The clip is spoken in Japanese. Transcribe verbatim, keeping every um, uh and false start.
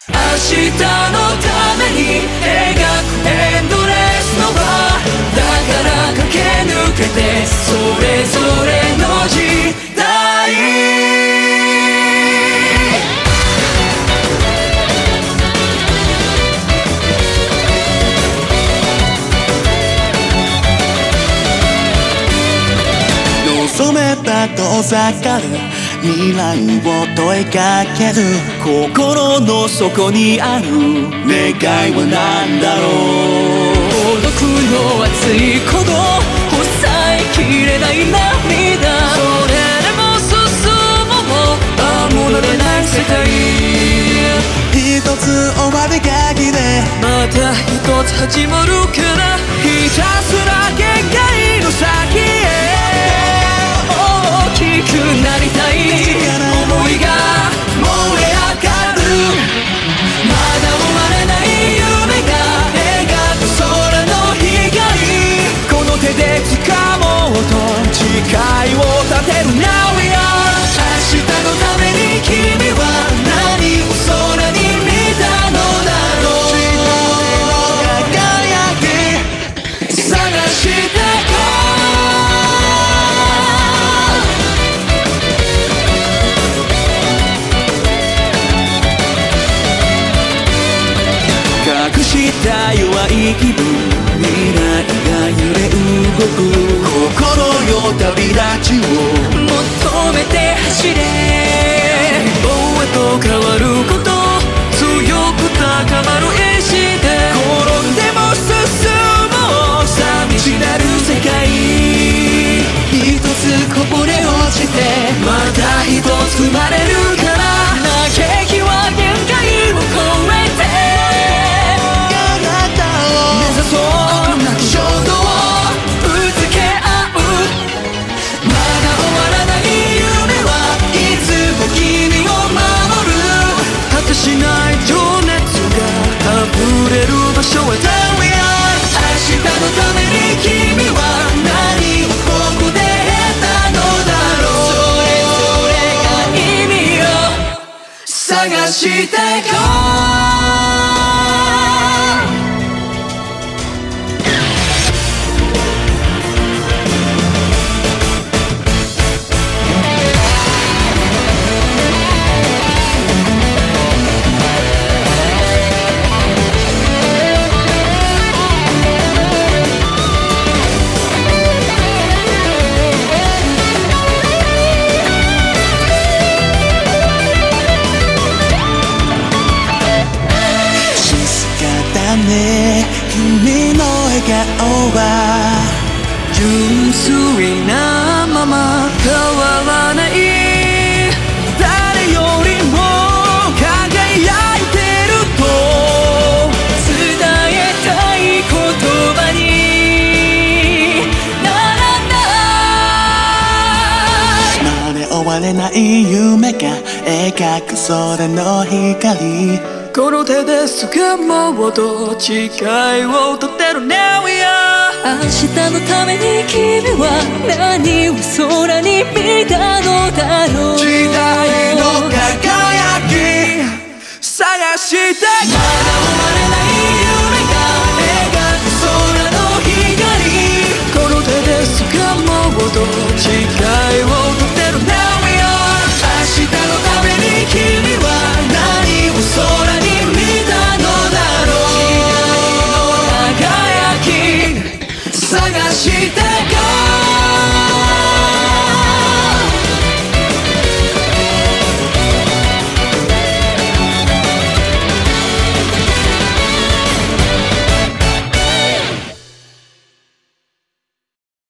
日のために描くエンドレスのバーだから駆け抜けてそれぞれの時代望めば遠ざかる未来を問いかける心の底にある願いは何だろう。 孤独の熱い鼓動抑えきれない涙それでも進もう守られない世界一つ終わりがきでまた一つ始まるからひたすら限界の先へ大きくなりたい想いが燃え上がるまだ終われない夢が描く空の光この手で掴もうと誓いを立てる Now we are 明日のために君は何を空に見たのだろう輝き探してこう隠した弱い気分未来が揺れ動く心よ旅立ちを求めて走れ棒へと変わること強く高まる意志で転んでも進もう寂しなる世界一つこぼれ落ちてまた一つ生まれるから嘆きは限界を超えて目指そう衝動をぶつけ合うまだ終わらない夢はいつも君を守る果てしない情熱が溢れる場所へ There we are 明日のために君は何をここで得たのだろうそれぞれが意味を探してこう君の笑顔は純粋なまま変わらない誰よりも輝いてると伝えたい言葉にならないまだ終われない夢が描く空の光この手で掴もうと誓いを立てる Now we are 明日のために君は何を空に見たのだろう時代の輝き探してまだ終われない夢が描く空の光この手で掴もうと誓いを立てる Now we are 明日のために君は何を空に見たのだろう時代の輝き探して